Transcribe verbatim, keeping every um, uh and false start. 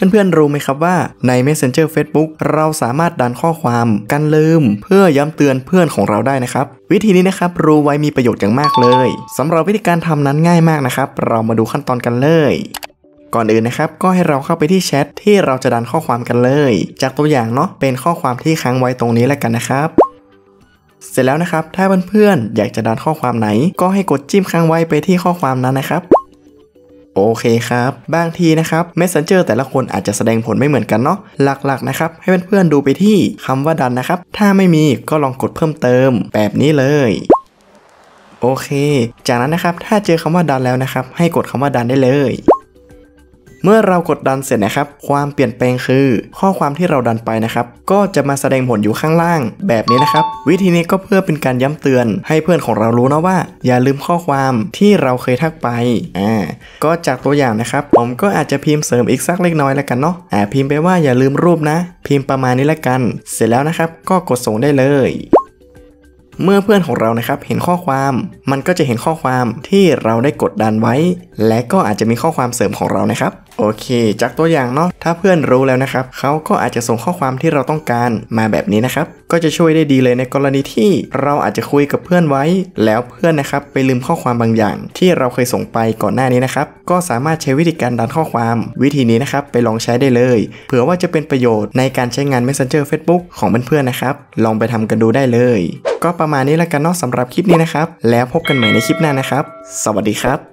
เพื่อนๆรู้ไหมครับว่าใน Messenger Facebook เราสามารถดันข้อความกันลืมเพื่อย้ำเตือนเพื่อนของเราได้นะครับวิธีนี้นะครับรู้ไว้มีประโยชน์อย่างมากเลยสำหรับวิธีการทำนั้นง่ายมากนะครับเรามาดูขั้นตอนกันเลยก่อนอื่นนะครับก็ให้เราเข้าไปที่แชทที่เราจะดันข้อความกันเลยจากตัวอย่างเนาะเป็นข้อความที่ค้างไว้ตรงนี้แล้วกันนะครับเสร็จแล้วนะครับถ้าเพื่อนๆอยากจะดันข้อความไหนก็ให้กดจิ้มค้างไว้ไปที่ข้อความนั้นนะครับโอเคครับบางทีนะครับ Messenger แต่ละคนอาจจะแสดงผลไม่เหมือนกันเนาะหลักๆนะครับให้เพื่อนๆดูไปที่คำว่าดันนะครับถ้าไม่มีก็ลองกดเพิ่มเติมแบบนี้เลยโอเคจากนั้นนะครับถ้าเจอคำว่าดันแล้วนะครับให้กดคำว่าดันได้เลยเมื่อเรากดดันเสร็จนะครับความเปลี่ยนแปลงคือข้อความที่เราดันไปนะครับก็จะมาแสดงผลอยู่ข้างล่างแบบนี้นะครับวิธีนี้ก็เพื่อเป็นการย้ำเตือนให้เพื่อนของเรารู้นะว่าอย่าลืมข้อความที่เราเคยทักไปอ่าก็จากตัวอย่างนะครับผมก็อาจจะพิมพ์เสริมอีกสักเล็กน้อยแล้วกันเนาะอ่าพิมพ์ไปว่าอย่าลืมรูปนะพิมพ์ประมาณนี้ละกันเสร็จแล้วนะครับก็กดส่งได้เลยเมื่อเพื่อนของเรานะครับเห็นข้อความมันก็จะเห็นข้อความที่เราได้กดดันไว้และก็อาจจะมีข้อความเสริมของเรานะครับโอเคจากตัวอย่างเนาะถ้าเพื่อนรู้แล้วนะครับเขาก็อาจจะส่งข้อความที่เราต้องการมาแบบนี้นะครับก็จะช่วยได้ดีเลยในกรณีที่เราอาจจะคุยกับเพื่อนไว้แล้วเพื่อนนะครับไปลืมข้อความบางอย่างที่เราเคยส่งไปก่อนหน้านี้นะครับก็สามารถใช้วิธีการดันข้อความวิธีนี้นะครับไปลองใช้ได้เลยเผื่อว่าจะเป็นประโยชน์ในการใช้งาน Messenger Facebook ของเพื่อนๆนะครับลองไปทำกันดูได้เลยก็ประมาณนี้แล้วกันเนาะสำหรับคลิปนี้นะครับแล้วพบกันใหม่ในคลิปหน้านะครับสวัสดีครับ